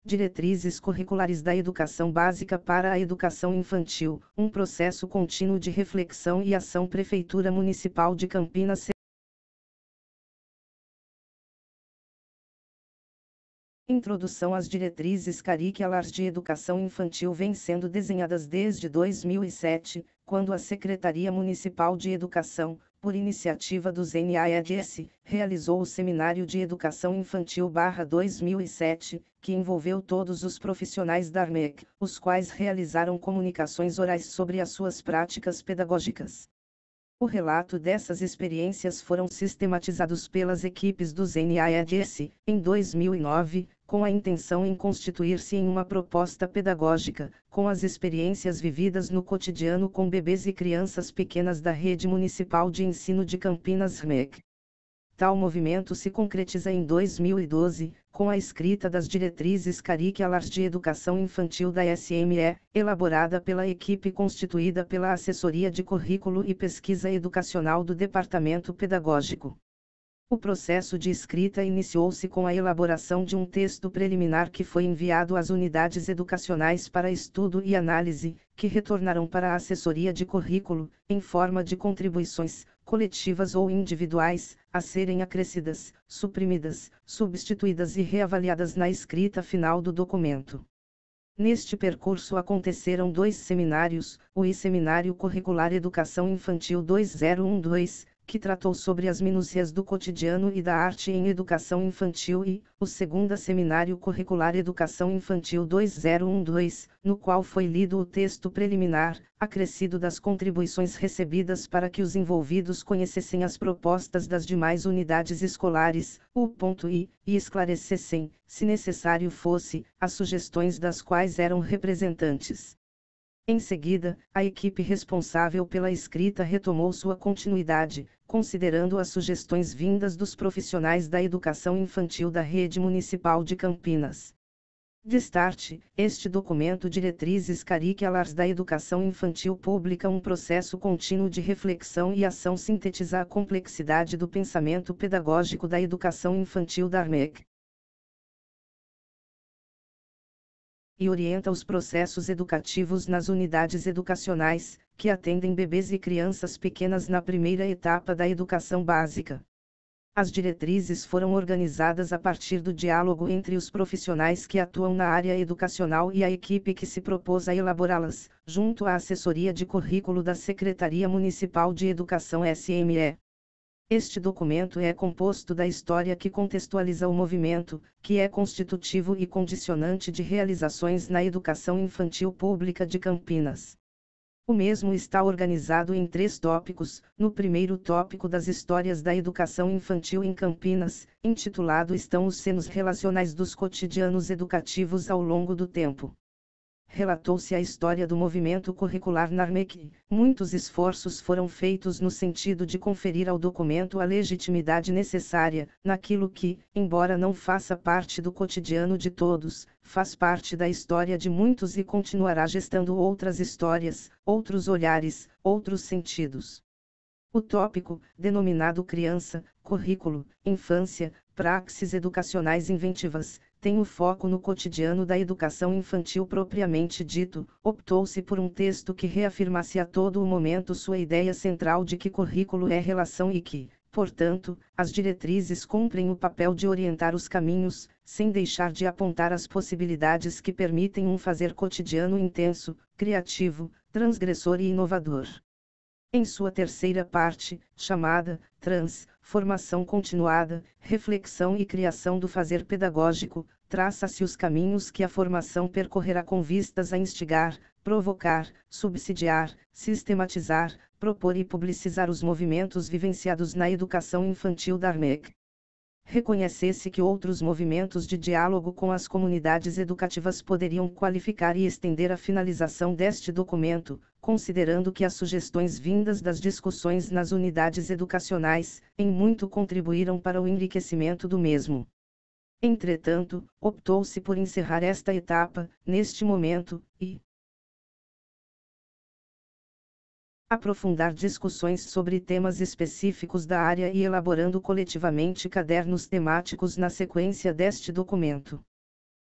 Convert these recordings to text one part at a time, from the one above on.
Diretrizes curriculares da educação básica para a educação infantil, um processo contínuo de reflexão e ação. Prefeitura Municipal de Campinas. Introdução às diretrizes curriculares de educação infantil vêm sendo desenhadas desde 2007, quando a Secretaria Municipal de Educação, por iniciativa dos NAEDS, realizou o Seminário de Educação Infantil/2007, que envolveu todos os profissionais da ARMEC, os quais realizaram comunicações orais sobre as suas práticas pedagógicas. O relato dessas experiências foram sistematizados pelas equipes dos NAEDS, em 2009, com a intenção em constituir-se em uma proposta pedagógica, com as experiências vividas no cotidiano com bebês e crianças pequenas da Rede Municipal de Ensino de Campinas RMEC. Tal movimento se concretiza em 2012, com a escrita das diretrizes curriculares de educação infantil da SME, elaborada pela equipe constituída pela Assessoria de Currículo e Pesquisa Educacional do Departamento Pedagógico. O processo de escrita iniciou-se com a elaboração de um texto preliminar que foi enviado às unidades educacionais para estudo e análise, que retornaram para a assessoria de currículo, em forma de contribuições, coletivas ou individuais, a serem acrescidas, suprimidas, substituídas e reavaliadas na escrita final do documento. Neste percurso aconteceram 2 seminários, o I-Seminário Curricular Educação Infantil 2012, que tratou sobre as minúcias do cotidiano e da arte em educação infantil, e o segundo Seminário Curricular Educação Infantil 2012, no qual foi lido o texto preliminar, acrescido das contribuições recebidas para que os envolvidos conhecessem as propostas das demais unidades escolares, e esclarecessem, se necessário fosse, as sugestões das quais eram representantes. Em seguida, a equipe responsável pela escrita retomou sua continuidade, considerando as sugestões vindas dos profissionais da educação infantil da Rede Municipal de Campinas. De start, este documento Diretrizes Curriculares da Educação Infantil publica um processo contínuo de reflexão e ação, sintetiza a complexidade do pensamento pedagógico da educação infantil da ARMEC. E orienta os processos educativos nas unidades educacionais, que atendem bebês e crianças pequenas na primeira etapa da educação básica. As diretrizes foram organizadas a partir do diálogo entre os profissionais que atuam na área educacional e a equipe que se propôs a elaborá-las, junto à assessoria de currículo da Secretaria Municipal de Educação SME. Este documento é composto da história que contextualiza o movimento, que é constitutivo e condicionante de realizações na educação infantil pública de Campinas. O mesmo está organizado em 3 tópicos, no primeiro tópico das histórias da educação infantil em Campinas, intitulado Estão os senos relacionais dos cotidianos educativos ao longo do tempo. Relatou-se a história do movimento curricular na ARMEC. Muitos esforços foram feitos no sentido de conferir ao documento a legitimidade necessária, naquilo que, embora não faça parte do cotidiano de todos, faz parte da história de muitos e continuará gestando outras histórias, outros olhares, outros sentidos. O tópico, denominado Criança, Currículo, Infância, Praxes Educacionais Inventivas, tem o foco no cotidiano da educação infantil propriamente dito. Optou-se por um texto que reafirmasse a todo o momento sua ideia central de que currículo é relação e que, portanto, as diretrizes cumprem o papel de orientar os caminhos, sem deixar de apontar as possibilidades que permitem um fazer cotidiano intenso, criativo, transgressor e inovador. Em sua terceira parte, chamada Transformação Continuada, Reflexão e Criação do Fazer Pedagógico, traça-se os caminhos que a formação percorrerá com vistas a instigar, provocar, subsidiar, sistematizar, propor e publicizar os movimentos vivenciados na educação infantil da ARMEC. Reconhecesse que outros movimentos de diálogo com as comunidades educativas poderiam qualificar e estender a finalização deste documento, considerando que as sugestões vindas das discussões nas unidades educacionais, em muito contribuíram para o enriquecimento do mesmo. Entretanto, optou-se por encerrar esta etapa, neste momento, e aprofundar discussões sobre temas específicos da área e elaborando coletivamente cadernos temáticos na sequência deste documento.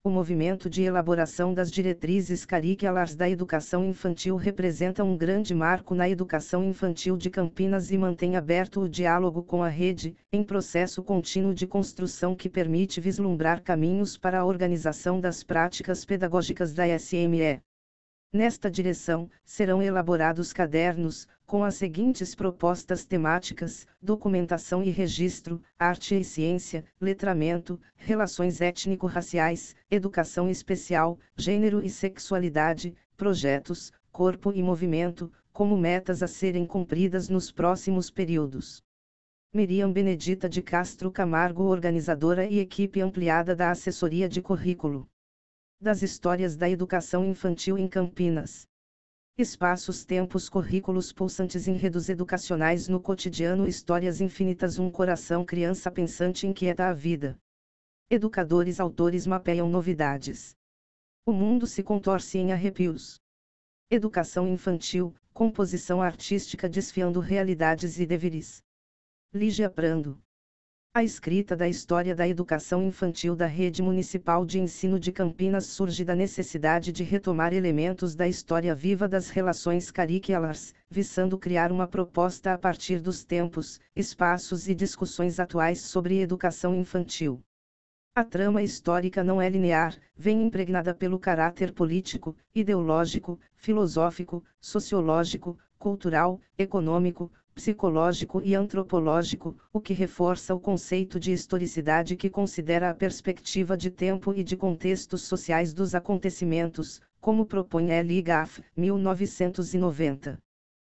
O movimento de elaboração das diretrizes curriculares da educação infantil representa um grande marco na educação infantil de Campinas e mantém aberto o diálogo com a rede, em processo contínuo de construção que permite vislumbrar caminhos para a organização das práticas pedagógicas da SME. Nesta direção, serão elaborados cadernos, com as seguintes propostas temáticas: documentação e registro, arte e ciência, letramento, relações étnico-raciais, educação especial, gênero e sexualidade, projetos, corpo e movimento, como metas a serem cumpridas nos próximos períodos. Miriam Benedita de Castro Camargo, organizadora e equipe ampliada da Assessoria de Currículo das Histórias da Educação Infantil em Campinas. Espaços, tempos, currículos pulsantes, enredos educacionais no cotidiano, histórias infinitas, um coração, criança pensante inquieta a vida. Educadores, autores mapeiam novidades. O mundo se contorce em arrepios. Educação infantil, composição artística desfiando realidades e deveres. Lígia Prando. A escrita da história da educação infantil da Rede Municipal de Ensino de Campinas surge da necessidade de retomar elementos da história viva das relações curriculares, visando criar uma proposta a partir dos tempos, espaços e discussões atuais sobre educação infantil. A trama histórica não é linear, vem impregnada pelo caráter político, ideológico, filosófico, sociológico, cultural, econômico, psicológico e antropológico, o que reforça o conceito de historicidade que considera a perspectiva de tempo e de contextos sociais dos acontecimentos, como propõe L. Gaff, 1990.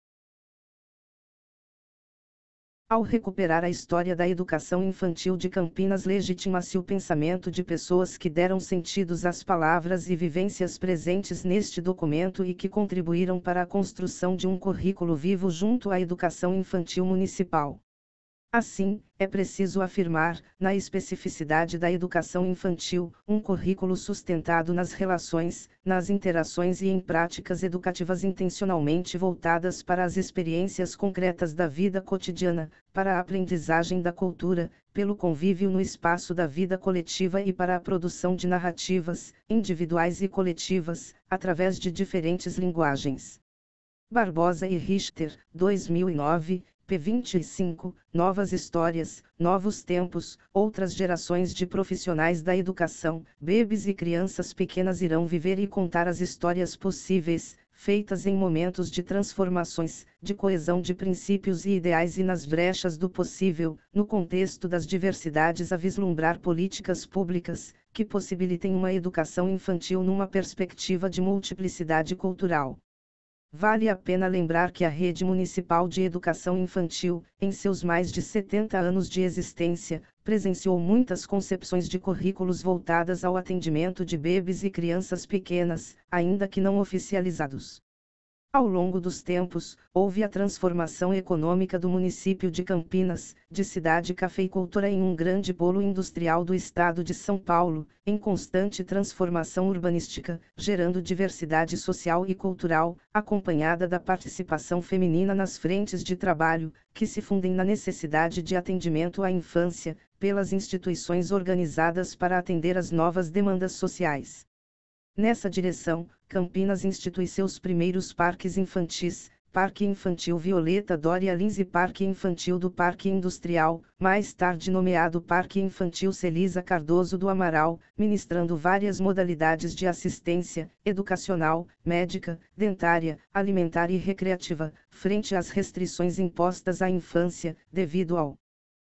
Ao recuperar a história da educação infantil de Campinas, legitima-se o pensamento de pessoas que deram sentidos às palavras e vivências presentes neste documento e que contribuíram para a construção de um currículo vivo junto à educação infantil municipal. Assim, é preciso afirmar, na especificidade da educação infantil, um currículo sustentado nas relações, nas interações e em práticas educativas intencionalmente voltadas para as experiências concretas da vida cotidiana, para a aprendizagem da cultura, pelo convívio no espaço da vida coletiva e para a produção de narrativas, individuais e coletivas, através de diferentes linguagens. Barbosa e Richter, 2009. P. 25, Novas Histórias, Novos Tempos, outras gerações de profissionais da educação, bebês e crianças pequenas irão viver e contar as histórias possíveis, feitas em momentos de transformações, de coesão de princípios e ideais e nas brechas do possível, no contexto das diversidades, a vislumbrar políticas públicas, que possibilitem uma educação infantil numa perspectiva de multiplicidade cultural. Vale a pena lembrar que a Rede Municipal de Educação Infantil, em seus mais de 70 anos de existência, presenciou muitas concepções de currículos voltadas ao atendimento de bebês e crianças pequenas, ainda que não oficializados. Ao longo dos tempos, houve a transformação econômica do município de Campinas, de cidade cafeicultora em um grande polo industrial do estado de São Paulo, em constante transformação urbanística, gerando diversidade social e cultural, acompanhada da participação feminina nas frentes de trabalho, que se fundem na necessidade de atendimento à infância, pelas instituições organizadas para atender às novas demandas sociais. Nessa direção, Campinas institui seus primeiros parques infantis, Parque Infantil Violeta Dória Lins e Parque Infantil do Parque Industrial, mais tarde nomeado Parque Infantil Celisa Cardoso do Amaral, ministrando várias modalidades de assistência, educacional, médica, dentária, alimentar e recreativa, frente às restrições impostas à infância, devido ao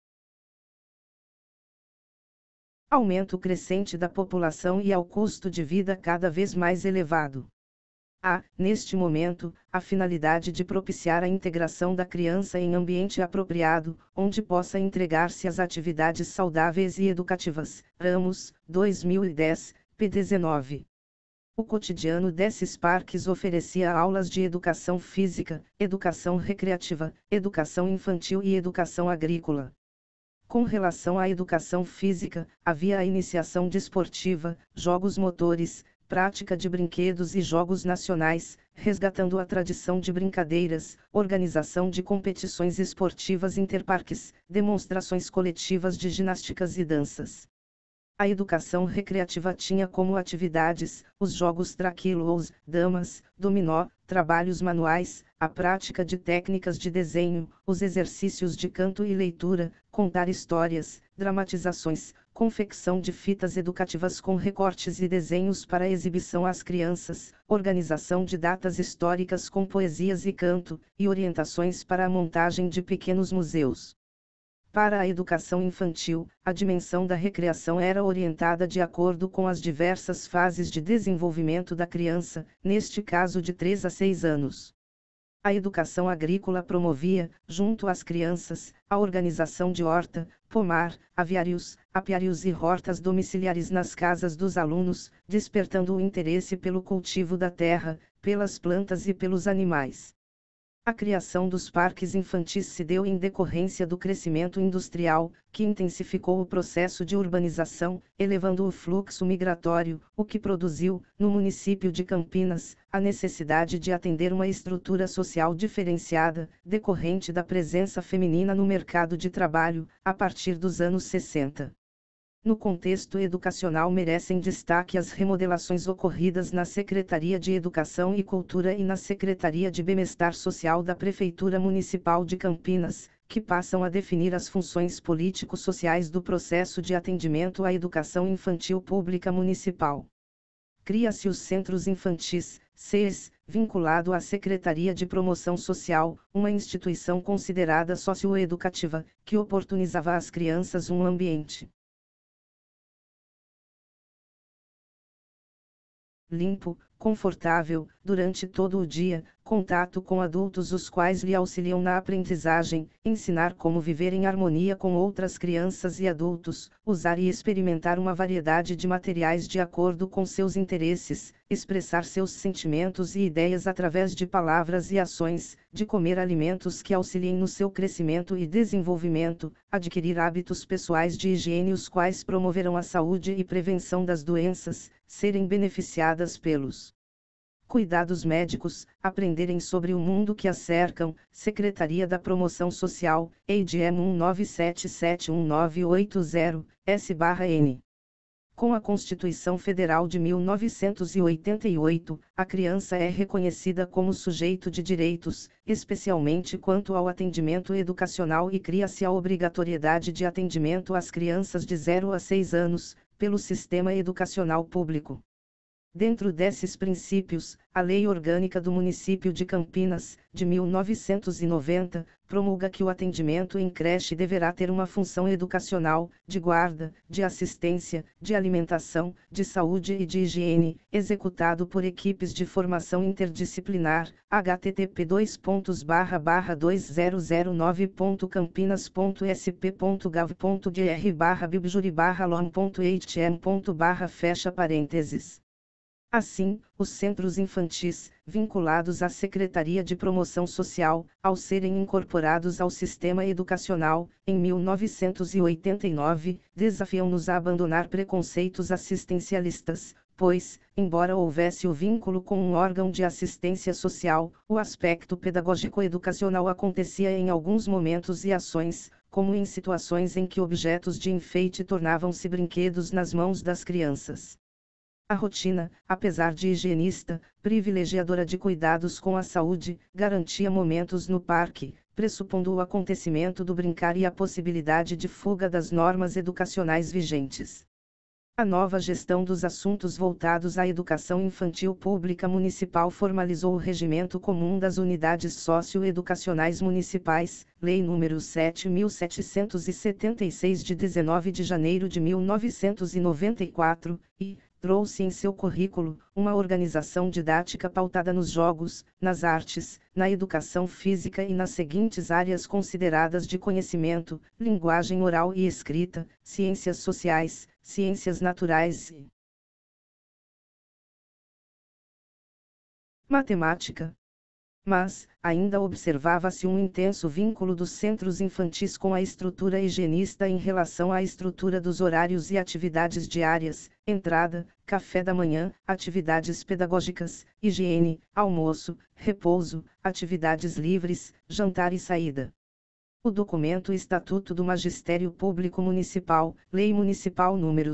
aumento crescente da população e ao custo de vida cada vez mais elevado. Há, neste momento, a finalidade de propiciar a integração da criança em ambiente apropriado, onde possa entregar-se às atividades saudáveis e educativas. Ramos, 2010, p. 19. O cotidiano desses parques oferecia aulas de educação física, educação recreativa, educação infantil e educação agrícola. Com relação à educação física, havia a iniciação desportiva, jogos motores, prática de brinquedos e jogos nacionais, resgatando a tradição de brincadeiras, organização de competições esportivas interparques, demonstrações coletivas de ginásticas e danças. A educação recreativa tinha como atividades, os jogos traquilos, damas, dominó, trabalhos manuais, a prática de técnicas de desenho, os exercícios de canto e leitura, contar histórias, dramatizações, confecção de fitas educativas com recortes e desenhos para exibição às crianças, organização de datas históricas com poesias e canto, e orientações para a montagem de pequenos museus. Para a educação infantil, a dimensão da recreação era orientada de acordo com as diversas fases de desenvolvimento da criança, neste caso de 3 a 6 anos. A educação agrícola promovia, junto às crianças, a organização de horta, pomar, aviários, apiários e hortas domiciliares nas casas dos alunos, despertando o interesse pelo cultivo da terra, pelas plantas e pelos animais. A criação dos parques infantis se deu em decorrência do crescimento industrial, que intensificou o processo de urbanização, elevando o fluxo migratório, o que produziu, no município de Campinas, a necessidade de atender uma estrutura social diferenciada, decorrente da presença feminina no mercado de trabalho, a partir dos anos 60. No contexto educacional merecem destaque as remodelações ocorridas na Secretaria de Educação e Cultura e na Secretaria de Bem-Estar Social da Prefeitura Municipal de Campinas, que passam a definir as funções político-sociais do processo de atendimento à educação infantil pública municipal. Cria-se os Centros Infantis, CES, vinculado à Secretaria de Promoção Social, uma instituição considerada socioeducativa, que oportunizava às crianças um ambiente limpo, confortável, durante todo o dia, contato com adultos os quais lhe auxiliam na aprendizagem, ensinar como viver em harmonia com outras crianças e adultos, usar e experimentar uma variedade de materiais de acordo com seus interesses, expressar seus sentimentos e ideias através de palavras e ações, de comer alimentos que auxiliem no seu crescimento e desenvolvimento, adquirir hábitos pessoais de higiene os quais promoverão a saúde e prevenção das doenças, serem beneficiadas pelos cuidados médicos, aprenderem sobre o mundo que as cercam, Secretaria da Promoção Social, EIDM 19771980, S/N. Com a Constituição Federal de 1988, a criança é reconhecida como sujeito de direitos, especialmente quanto ao atendimento educacional e cria-se a obrigatoriedade de atendimento às crianças de 0 a 6 anos, pelo sistema educacional público. Dentro desses princípios, a Lei Orgânica do Município de Campinas, de 1990, promulga que o atendimento em creche deverá ter uma função educacional, de guarda, de assistência, de alimentação, de saúde e de higiene, executado por equipes de formação interdisciplinar, http://2009.campinas.sp.gov.br/bibjuri/lom.htm.fecha parênteses. Assim, os centros infantis, vinculados à Secretaria de Promoção Social, ao serem incorporados ao sistema educacional, em 1989, desafiam-nos a abandonar preconceitos assistencialistas, pois, embora houvesse o vínculo com um órgão de assistência social, o aspecto pedagógico-educacional acontecia em alguns momentos e ações, como em situações em que objetos de enfeite tornavam-se brinquedos nas mãos das crianças. A rotina, apesar de higienista, privilegiadora de cuidados com a saúde, garantia momentos no parque, pressupondo o acontecimento do brincar e a possibilidade de fuga das normas educacionais vigentes. A nova gestão dos assuntos voltados à educação infantil pública municipal formalizou o regimento comum das unidades socioeducacionais municipais, Lei nº 7.776 de 19 de janeiro de 1994, e trouxe em seu currículo uma organização didática pautada nos jogos, nas artes, na educação física e nas seguintes áreas consideradas de conhecimento: linguagem oral e escrita, ciências sociais, ciências naturais e matemática. Mas, ainda observava-se um intenso vínculo dos centros infantis com a estrutura higienista em relação à estrutura dos horários e atividades diárias, entrada, café da manhã, atividades pedagógicas, higiene, almoço, repouso, atividades livres, jantar e saída. O documento Estatuto do Magistério Público Municipal, Lei Municipal número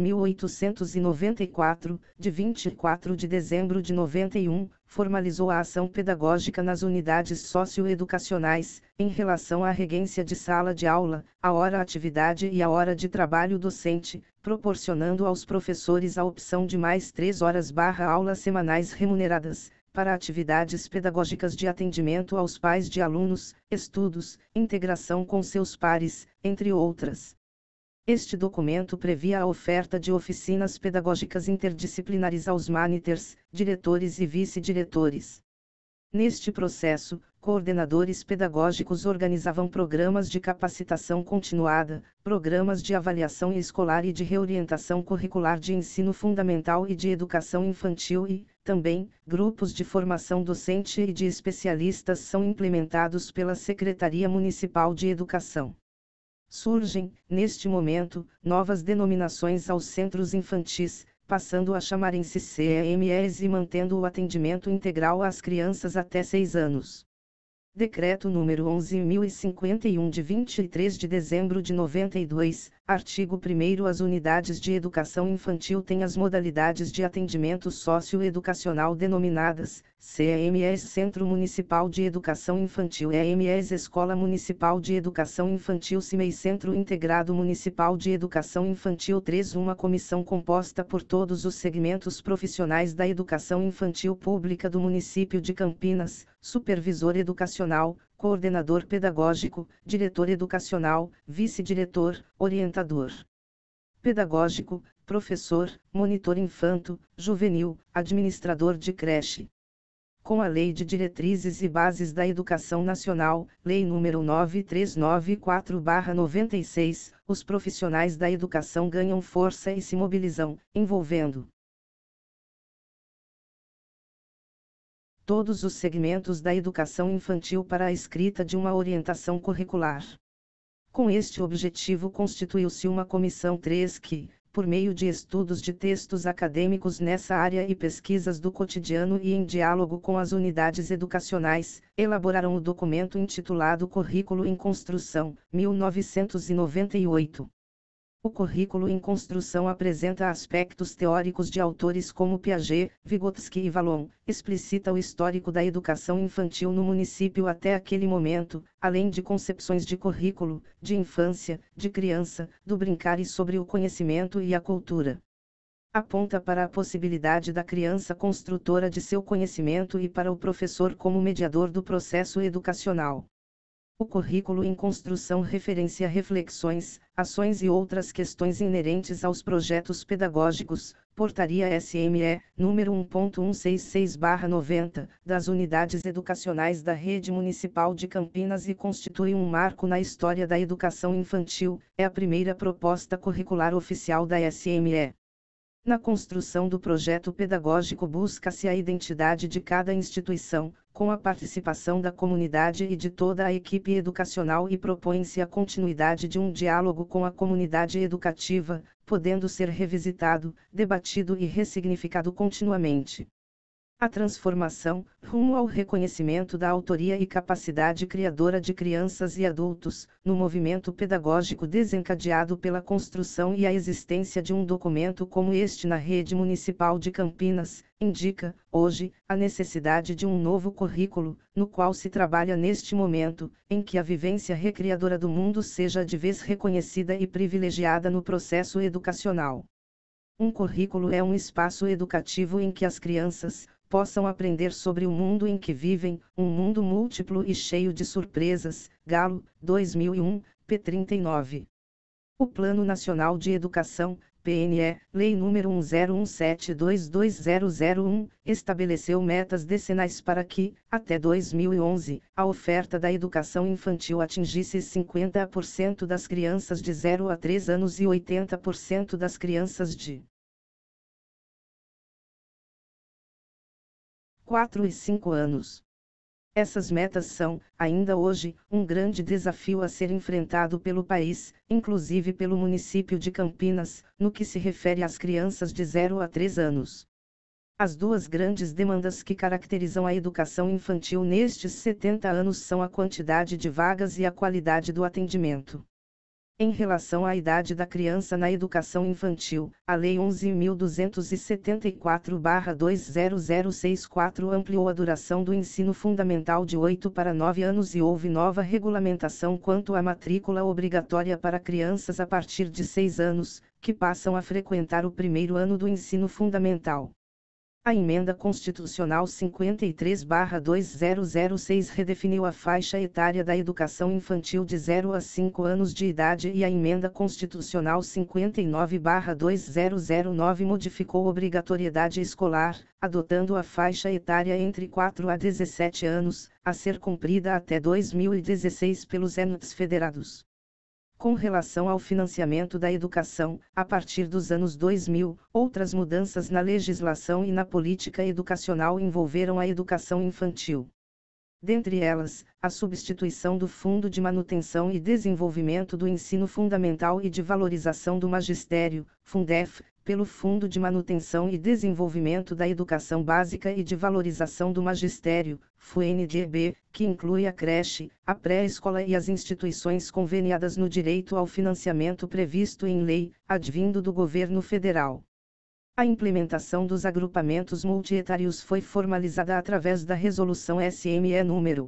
6.894, de 24 de dezembro de 91, formalizou a ação pedagógica nas unidades socioeducacionais, em relação à regência de sala de aula, a hora-atividade e a hora de trabalho docente, proporcionando aos professores a opção de mais 3 horas/aulas semanais remuneradas, para atividades pedagógicas de atendimento aos pais de alunos, estudos, integração com seus pares, entre outras. Este documento previa a oferta de oficinas pedagógicas interdisciplinares aos maniters, diretores e vice-diretores. Neste processo, coordenadores pedagógicos organizavam programas de capacitação continuada, programas de avaliação escolar e de reorientação curricular de ensino fundamental e de educação infantil e, também, grupos de formação docente e de especialistas são implementados pela Secretaria Municipal de Educação. Surgem, neste momento, novas denominações aos centros infantis, passando a chamarem-se CEMEs e mantendo o atendimento integral às crianças até 6 anos. Decreto número 11.051 de 23 de dezembro de 92, artigo 1º. As unidades de educação infantil têm as modalidades de atendimento socioeducacional denominadas, CEMEs Centro Municipal de Educação Infantil EMEs Escola Municipal de Educação Infantil CIMEI Centro Integrado Municipal de Educação Infantil 3. Uma comissão composta por todos os segmentos profissionais da educação infantil pública do município de Campinas, supervisor educacional, coordenador pedagógico, diretor educacional, vice-diretor, orientador pedagógico, professor, monitor infanto, juvenil, administrador de creche. Com a Lei de Diretrizes e Bases da Educação Nacional, Lei nº 9394/96, os profissionais da educação ganham força e se mobilizam, envolvendo todos os segmentos da educação infantil para a escrita de uma orientação curricular. Com este objetivo constituiu-se uma Comissão 3 que, por meio de estudos de textos acadêmicos nessa área e pesquisas do cotidiano e em diálogo com as unidades educacionais, elaboraram o documento intitulado Currículo em Construção, 1998. O currículo em construção apresenta aspectos teóricos de autores como Piaget, Vygotsky e Vallon, explicita o histórico da educação infantil no município até aquele momento, além de concepções de currículo, de infância, de criança, do brincar e sobre o conhecimento e a cultura. Aponta para a possibilidade da criança construtora de seu conhecimento e para o professor como mediador do processo educacional. O currículo em construção referencia reflexões, ações e outras questões inerentes aos projetos pedagógicos, Portaria SME, número 1.166/90, das unidades educacionais da Rede Municipal de Campinas e constitui um marco na história da educação infantil, é a primeira proposta curricular oficial da SME. Na construção do projeto pedagógico busca-se a identidade de cada instituição, com a participação da comunidade e de toda a equipe educacional e propõe-se a continuidade de um diálogo com a comunidade educativa, podendo ser revisitado, debatido e ressignificado continuamente. A transformação, rumo ao reconhecimento da autoria e capacidade criadora de crianças e adultos, no movimento pedagógico desencadeado pela construção e a existência de um documento como este na Rede Municipal de Campinas, indica, hoje, a necessidade de um novo currículo, no qual se trabalha neste momento, em que a vivência recriadora do mundo seja de vez reconhecida e privilegiada no processo educacional. Um currículo é um espaço educativo em que as crianças possam aprender sobre o mundo em que vivem, um mundo múltiplo e cheio de surpresas. Galo, 2001, p. 39. O Plano Nacional de Educação, PNE, Lei nº 1017220001, estabeleceu metas decenais para que, até 2011, a oferta da educação infantil atingisse 50% das crianças de 0 a 3 anos e 80% das crianças de 4 e 5 anos. Essas metas são, ainda hoje, um grande desafio a ser enfrentado pelo país, inclusive pelo município de Campinas, no que se refere às crianças de 0 a 3 anos. As duas grandes demandas que caracterizam a educação infantil nestes 70 anos são a quantidade de vagas e a qualidade do atendimento. Em relação à idade da criança na educação infantil, a Lei 11.274/2064 ampliou a duração do ensino fundamental de 8 para 9 anos e houve nova regulamentação quanto à matrícula obrigatória para crianças a partir de 6 anos, que passam a frequentar o primeiro ano do ensino fundamental. A Emenda Constitucional 53/2006 redefiniu a faixa etária da educação infantil de 0 a 5 anos de idade e a Emenda Constitucional 59/2009 modificou a obrigatoriedade escolar, adotando a faixa etária entre 4 a 17 anos, a ser cumprida até 2016 pelos entes federados. Com relação ao financiamento da educação, a partir dos anos 2000, outras mudanças na legislação e na política educacional envolveram a educação infantil. Dentre elas, a substituição do Fundo de Manutenção e Desenvolvimento do Ensino Fundamental e de Valorização do Magistério, Fundef, pelo Fundo de Manutenção e Desenvolvimento da Educação Básica e de Valorização do Magistério, FUNDEB, que inclui a creche, a pré-escola e as instituições conveniadas no direito ao financiamento previsto em lei, advindo do governo federal. A implementação dos agrupamentos multietários foi formalizada através da Resolução SME número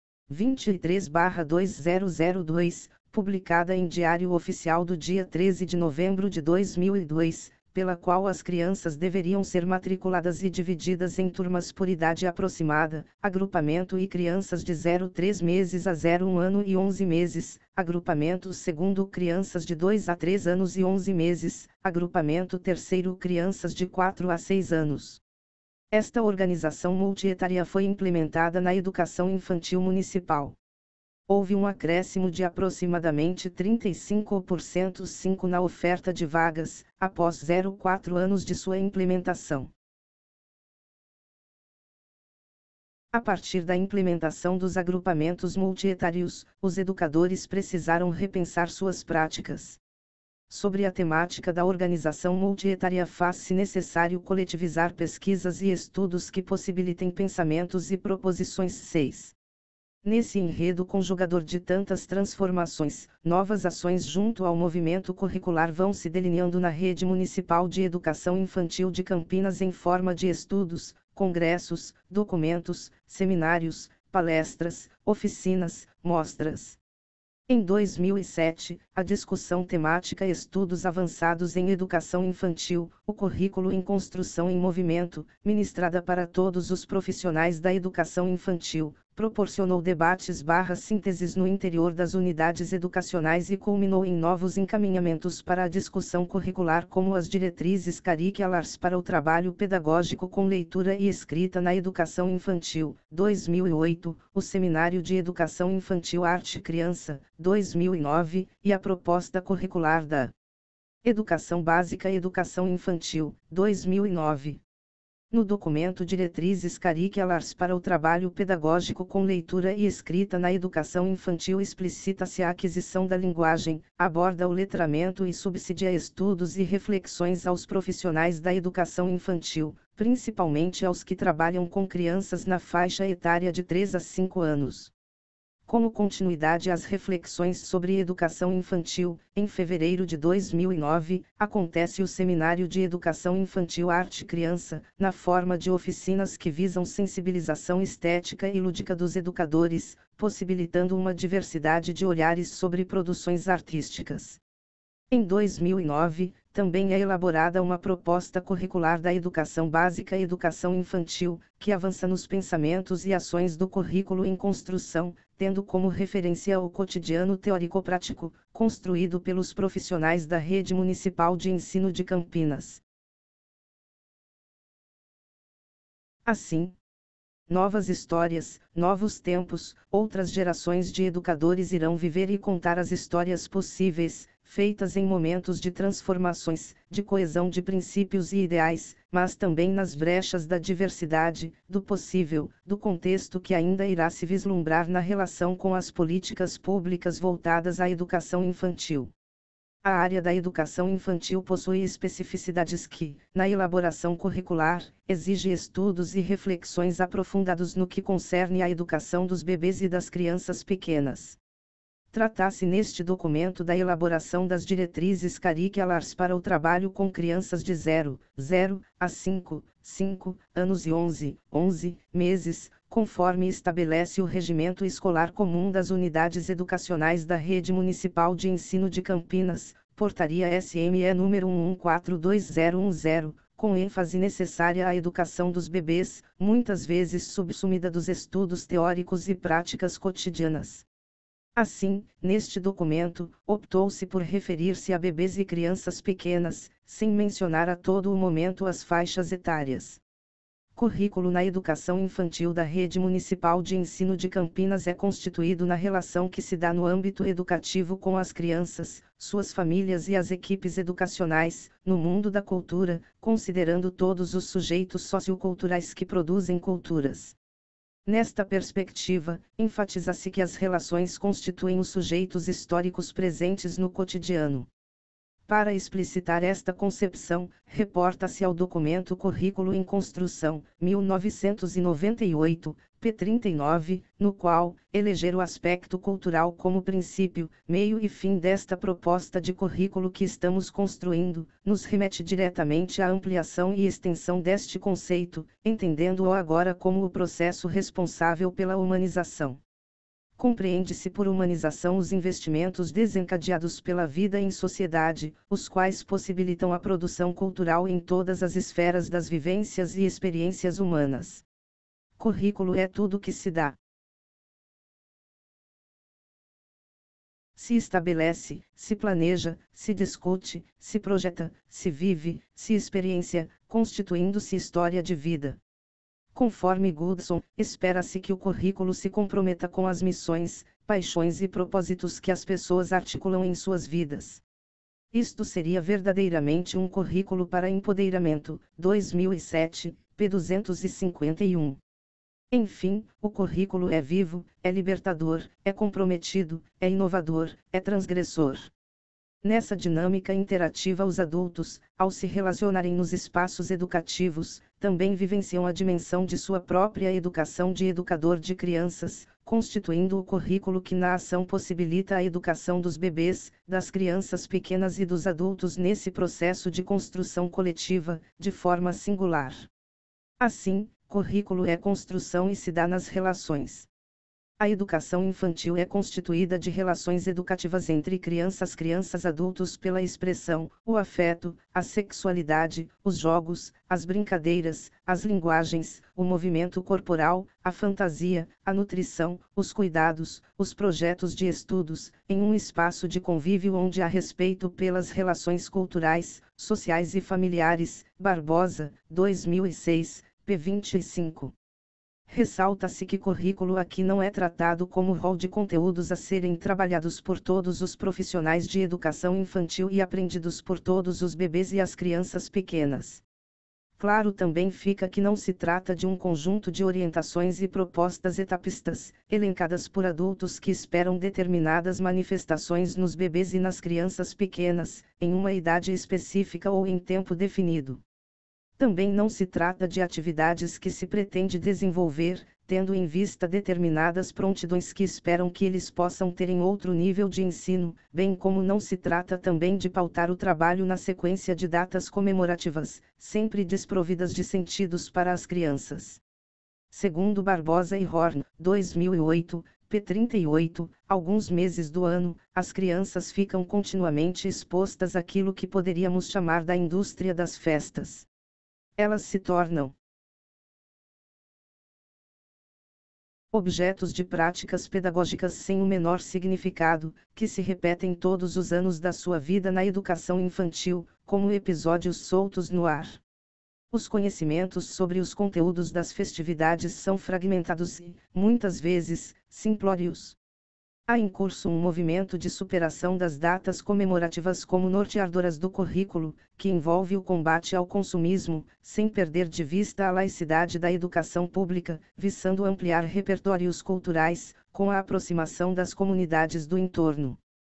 23/2002, publicada em Diário Oficial do dia 13 de novembro de 2002, pela qual as crianças deveriam ser matriculadas e divididas em turmas por idade aproximada, agrupamento e crianças de 0,3 meses a 0,1 ano e 11 meses, agrupamento segundo crianças de 2 a 3 anos e 11 meses, agrupamento terceiro crianças de 4 a 6 anos. Esta organização multietária foi implementada na educação infantil municipal. Houve um acréscimo de aproximadamente 35% na oferta de vagas, após 0,4 anos de sua implementação. A partir da implementação dos agrupamentos multietários, os educadores precisaram repensar suas práticas. Sobre a temática da organização multietária faz-se necessário coletivizar pesquisas e estudos que possibilitem pensamentos e proposições. 6. Nesse enredo conjugador de tantas transformações, novas ações junto ao movimento curricular vão se delineando na rede municipal de educação infantil de Campinas em forma de estudos, congressos, documentos, seminários, palestras, oficinas, mostras. Em 2007, a discussão temática Estudos Avançados em Educação Infantil, o Currículo em Construção em Movimento, ministrada para todos os profissionais da educação infantil, proporcionou debates/sínteses no interior das unidades educacionais e culminou em novos encaminhamentos para a discussão curricular como as diretrizes curriculares para o trabalho pedagógico com leitura e escrita na educação infantil, 2008, o Seminário de Educação Infantil Arte Criança, 2009, e a proposta curricular da Educação Básica e Educação Infantil, 2009. No documento Diretrizes Curriculares para o Trabalho Pedagógico com Leitura e Escrita na Educação Infantil explicita-se a aquisição da linguagem, aborda o letramento e subsidia estudos e reflexões aos profissionais da educação infantil, principalmente aos que trabalham com crianças na faixa etária de 3 a 5 anos. Como continuidade às reflexões sobre educação infantil, em fevereiro de 2009, acontece o Seminário de Educação Infantil Arte Criança, na forma de oficinas que visam sensibilização estética e lúdica dos educadores, possibilitando uma diversidade de olhares sobre produções artísticas. Em 2009, também é elaborada uma proposta curricular da Educação Básica e Educação Infantil, que avança nos pensamentos e ações do currículo em construção, tendo como referência o cotidiano teórico-prático, construído pelos profissionais da Rede Municipal de Ensino de Campinas. Assim, novas histórias, novos tempos, outras gerações de educadores irão viver e contar as histórias possíveis, feitas em momentos de transformações, de coesão de princípios e ideais, mas também nas brechas da diversidade, do possível, do contexto que ainda irá se vislumbrar na relação com as políticas públicas voltadas à educação infantil. A área da educação infantil possui especificidades que, na elaboração curricular, exige estudos e reflexões aprofundados no que concerne à educação dos bebês e das crianças pequenas. Trata-se neste documento da elaboração das diretrizes curriculares para o trabalho com crianças de 0 a 5 anos e 11 meses, conforme estabelece o Regimento Escolar Comum das Unidades Educacionais da Rede Municipal de Ensino de Campinas, Portaria SME número 11421010, com ênfase necessária à educação dos bebês, muitas vezes subsumida dos estudos teóricos e práticas cotidianas. Assim, neste documento, optou-se por referir-se a bebês e crianças pequenas, sem mencionar a todo o momento as faixas etárias. Currículo na educação infantil da Rede Municipal de Ensino de Campinas é constituído na relação que se dá no âmbito educativo com as crianças, suas famílias e as equipes educacionais, no mundo da cultura, considerando todos os sujeitos socioculturais que produzem culturas. Nesta perspectiva, enfatiza-se que as relações constituem os sujeitos históricos presentes no cotidiano. Para explicitar esta concepção, reporta-se ao documento Currículo em Construção, 1998, p. 39, no qual, eleger o aspecto cultural como princípio, meio e fim desta proposta de currículo que estamos construindo, nos remete diretamente à ampliação e extensão deste conceito, entendendo-o agora como o processo responsável pela humanização. Compreende-se por humanização os investimentos desencadeados pela vida em sociedade, os quais possibilitam a produção cultural em todas as esferas das vivências e experiências humanas. Currículo é tudo que se dá. Se estabelece, se planeja, se discute, se projeta, se vive, se experiencia, constituindo-se história de vida. Conforme Goodson, espera-se que o currículo se comprometa com as missões, paixões e propósitos que as pessoas articulam em suas vidas. Isto seria verdadeiramente um currículo para empoderamento, 2007, p. 251. Enfim, o currículo é vivo, é libertador, é comprometido, é inovador, é transgressor. Nessa dinâmica interativa, os adultos, ao se relacionarem nos espaços educativos, também vivenciam a dimensão de sua própria educação de educador de crianças, constituindo o currículo que na ação possibilita a educação dos bebês, das crianças pequenas e dos adultos nesse processo de construção coletiva, de forma singular. Assim, currículo é construção e se dá nas relações. A educação infantil é constituída de relações educativas entre crianças adultos pela expressão, o afeto, a sexualidade, os jogos, as brincadeiras, as linguagens, o movimento corporal, a fantasia, a nutrição, os cuidados, os projetos de estudos, em um espaço de convívio onde há respeito pelas relações culturais, sociais e familiares. Barbosa, 2006, p. 25. Ressalta-se que currículo aqui não é tratado como rol de conteúdos a serem trabalhados por todos os profissionais de educação infantil e aprendidos por todos os bebês e as crianças pequenas. Claro também fica que não se trata de um conjunto de orientações e propostas etapistas, elencadas por adultos que esperam determinadas manifestações nos bebês e nas crianças pequenas, em uma idade específica ou em tempo definido. Também não se trata de atividades que se pretende desenvolver, tendo em vista determinadas prontidões que esperam que eles possam ter em outro nível de ensino, bem como não se trata também de pautar o trabalho na sequência de datas comemorativas, sempre desprovidas de sentidos para as crianças. Segundo Barbosa e Horn, 2008, p. 38, alguns meses do ano, as crianças ficam continuamente expostas àquilo que poderíamos chamar da indústria das festas. Elas se tornam objetos de práticas pedagógicas sem o menor significado, que se repetem todos os anos da sua vida na educação infantil, como episódios soltos no ar. Os conhecimentos sobre os conteúdos das festividades são fragmentados e, muitas vezes, simplórios. Há em curso um movimento de superação das datas comemorativas como norteadoras do currículo, que envolve o combate ao consumismo, sem perder de vista a laicidade da educação pública, visando ampliar repertórios culturais, com a aproximação das comunidades do entorno.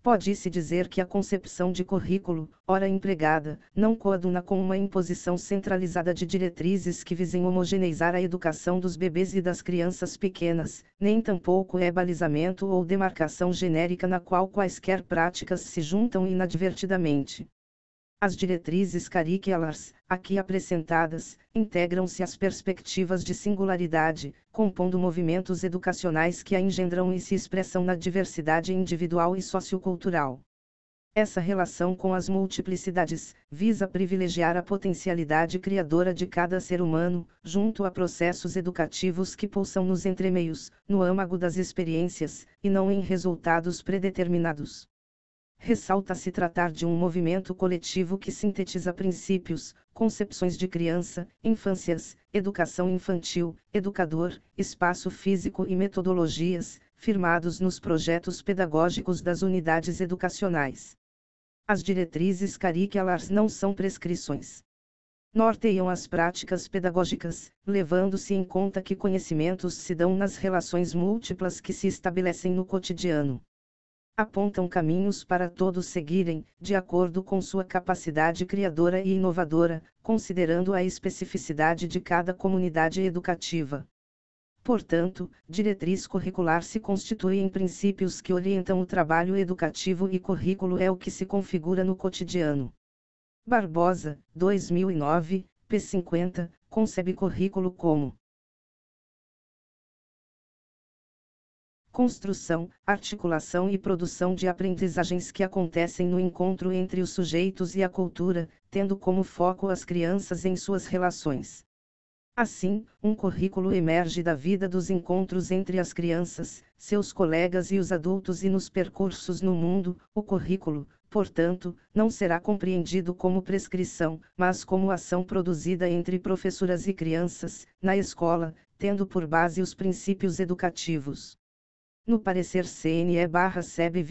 Pode-se dizer que a concepção de currículo, ora empregada, não coaduna com uma imposição centralizada de diretrizes que visem homogeneizar a educação dos bebês e das crianças pequenas, nem tampouco é balizamento ou demarcação genérica na qual quaisquer práticas se juntam inadvertidamente. As diretrizes curriculares, aqui apresentadas, integram-se às perspectivas de singularidade, compondo movimentos educacionais que a engendram e se expressam na diversidade individual e sociocultural. Essa relação com as multiplicidades, visa privilegiar a potencialidade criadora de cada ser humano, junto a processos educativos que pulsam nos entremeios, no âmago das experiências, e não em resultados predeterminados. Ressalta-se tratar de um movimento coletivo que sintetiza princípios, concepções de criança, infâncias, educação infantil, educador, espaço físico e metodologias, firmados nos projetos pedagógicos das unidades educacionais. As diretrizes curriculares não são prescrições. Norteiam as práticas pedagógicas, levando-se em conta que conhecimentos se dão nas relações múltiplas que se estabelecem no cotidiano. Apontam caminhos para todos seguirem, de acordo com sua capacidade criadora e inovadora, considerando a especificidade de cada comunidade educativa. Portanto, diretriz curricular se constitui em princípios que orientam o trabalho educativo e currículo é o que se configura no cotidiano. Barbosa, 2009, p. 50, concebe currículo como construção, articulação e produção de aprendizagens que acontecem no encontro entre os sujeitos e a cultura, tendo como foco as crianças em suas relações. Assim, um currículo emerge da vida dos encontros entre as crianças, seus colegas e os adultos e nos percursos no mundo. O currículo, portanto, não será compreendido como prescrição, mas como ação produzida entre professoras e crianças, na escola, tendo por base os princípios educativos. No parecer CNE/SEB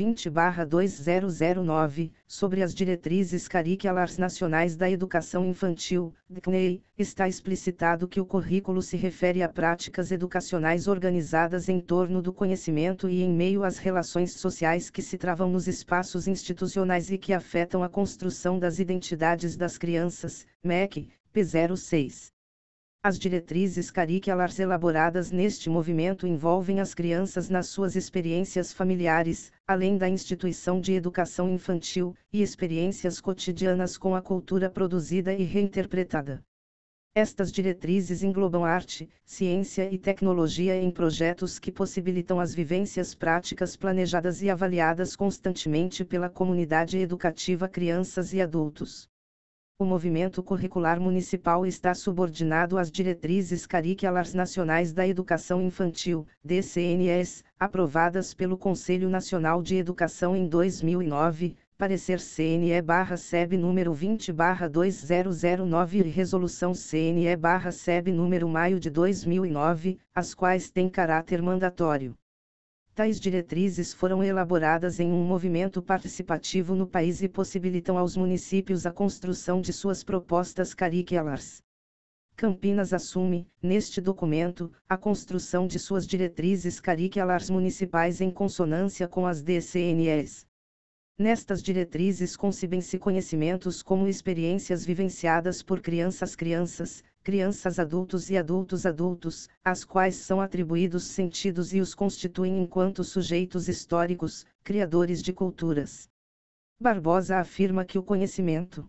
20/2009, sobre as diretrizes curriculares nacionais da educação infantil, DCNEI, está explicitado que o currículo se refere a práticas educacionais organizadas em torno do conhecimento e em meio às relações sociais que se travam nos espaços institucionais e que afetam a construção das identidades das crianças, MEC, P06. As diretrizes curriculares elaboradas neste movimento envolvem as crianças nas suas experiências familiares, além da instituição de educação infantil, e experiências cotidianas com a cultura produzida e reinterpretada. Estas diretrizes englobam arte, ciência e tecnologia em projetos que possibilitam as vivências práticas planejadas e avaliadas constantemente pela comunidade educativa, crianças e adultos. O movimento curricular municipal está subordinado às diretrizes curriculares nacionais da educação infantil, DCNEs, aprovadas pelo Conselho Nacional de Educação em 2009, parecer CNE/SEB número 20/2009 e resolução CNE/SEB número maio de 2009, as quais têm caráter mandatório. Tais diretrizes foram elaboradas em um movimento participativo no país e possibilitam aos municípios a construção de suas propostas curriculares. Campinas assume, neste documento, a construção de suas diretrizes curriculares municipais em consonância com as DCNEs. Nestas diretrizes concebem-se conhecimentos como experiências vivenciadas por crianças, adultos e adultos, às quais são atribuídos sentidos e os constituem enquanto sujeitos históricos, criadores de culturas. Barbosa afirma que o conhecimento,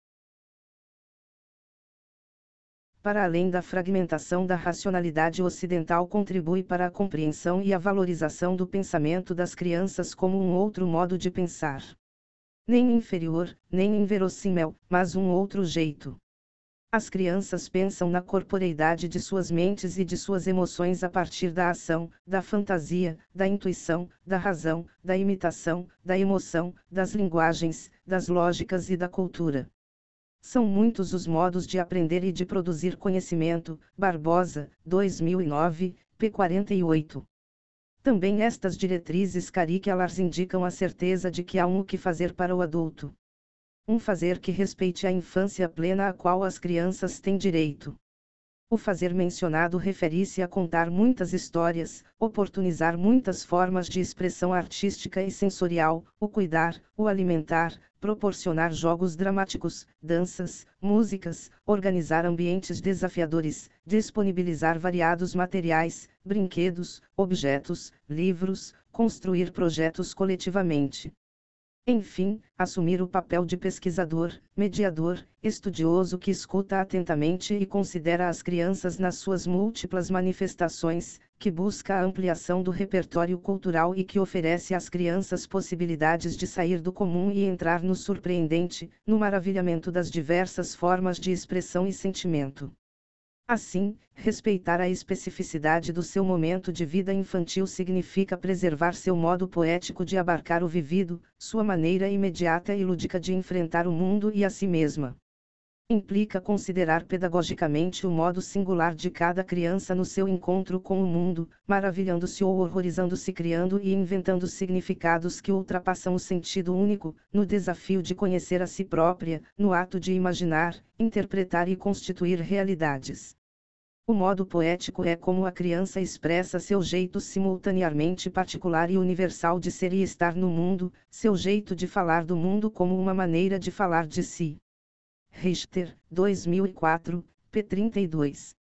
para além da fragmentação da racionalidade ocidental, contribui para a compreensão e a valorização do pensamento das crianças como um outro modo de pensar. Nem inferior, nem inverossímil, mas um outro jeito. As crianças pensam na corporeidade de suas mentes e de suas emoções a partir da ação, da fantasia, da intuição, da razão, da imitação, da emoção, das linguagens, das lógicas e da cultura. São muitos os modos de aprender e de produzir conhecimento. Barbosa, 2009, p. 48. Também estas diretrizes curriculares indicam a certeza de que há o que fazer para o adulto. Um fazer que respeite a infância plena a qual as crianças têm direito. O fazer mencionado refere-se a contar muitas histórias, oportunizar muitas formas de expressão artística e sensorial, o cuidar, o alimentar, proporcionar jogos dramáticos, danças, músicas, organizar ambientes desafiadores, disponibilizar variados materiais, brinquedos, objetos, livros, construir projetos coletivamente. Enfim, assumir o papel de pesquisador, mediador, estudioso que escuta atentamente e considera as crianças nas suas múltiplas manifestações, que busca a ampliação do repertório cultural e que oferece às crianças possibilidades de sair do comum e entrar no surpreendente, no maravilhamento das diversas formas de expressão e sentimento. Assim, respeitar a especificidade do seu momento de vida infantil significa preservar seu modo poético de abarcar o vivido, sua maneira imediata e lúdica de enfrentar o mundo e a si mesma. Implica considerar pedagogicamente o modo singular de cada criança no seu encontro com o mundo, maravilhando-se ou horrorizando-se, criando e inventando significados que ultrapassam o sentido único, no desafio de conhecer a si própria, no ato de imaginar, interpretar e constituir realidades. O modo poético é como a criança expressa seu jeito simultaneamente particular e universal de ser e estar no mundo, seu jeito de falar do mundo como uma maneira de falar de si. Richter, 2004, p. 32.